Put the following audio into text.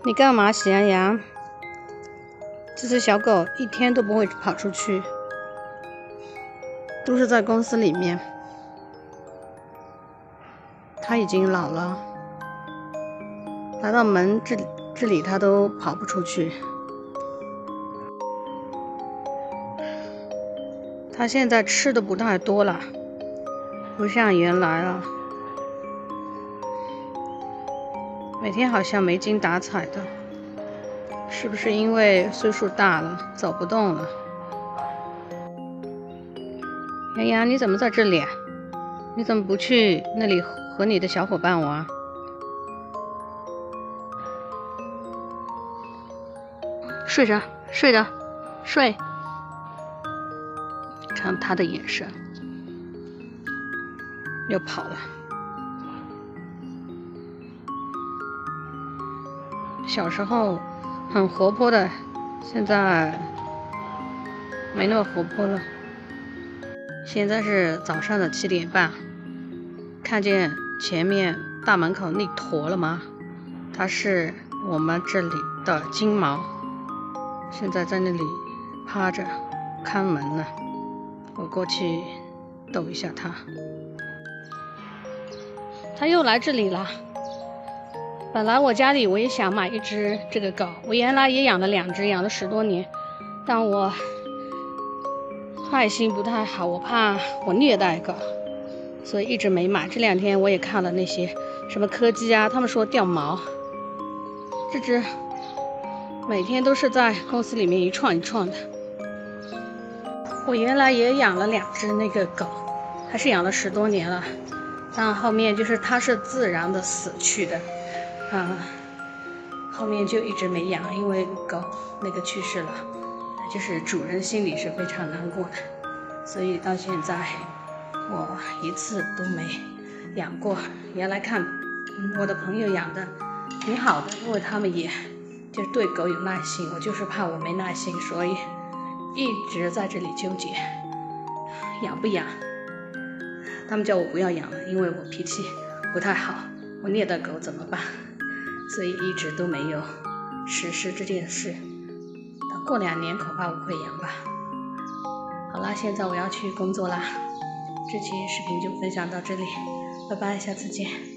你干嘛，喜羊羊？这只小狗一天都不会跑出去，都是在公司里面。它已经老了，来到门这里它都跑不出去。它现在吃的不太多了，不像原来了。每天好像没精打采的，是不是因为岁数大了，走不动了？洋洋，你怎么在这里啊？你怎么不去那里和你的小伙伴玩？睡着，睡着，睡。看他的眼神，又跑了。小时候很活泼的，现在没那么活泼了。现在是早上的7点半，看见前面大门口那坨了吗？它是我们这里的金毛，现在在那里趴着看门呢。我过去逗一下它，它又来这里了。本来我家里我也想买一只这个狗，我原来也养了2只，养了10多年，但我爱心不太好，我怕我虐待狗，所以一直没买。这2天我也看了那些什么柯基啊，他们说掉毛，这只每天都是在公司里面一串一串的。我原来也养了2只那个狗，还是养了10多年了，但后面就是它是自然的死去的。后面就一直没养，因为狗那个去世了，就是主人心里是非常难过的，所以到现在我一次都没养过。原来看我的朋友养的挺好的，因为他们也就是对狗有耐心，我就是怕我没耐心，所以一直在这里纠结养不养。他们叫我不要养了，因为我脾气不太好，我虐待狗怎么办？所以一直都没有实施这件事。等过2年恐怕我会养吧。好啦，现在我要去工作啦。这期视频就分享到这里，拜拜，下次见。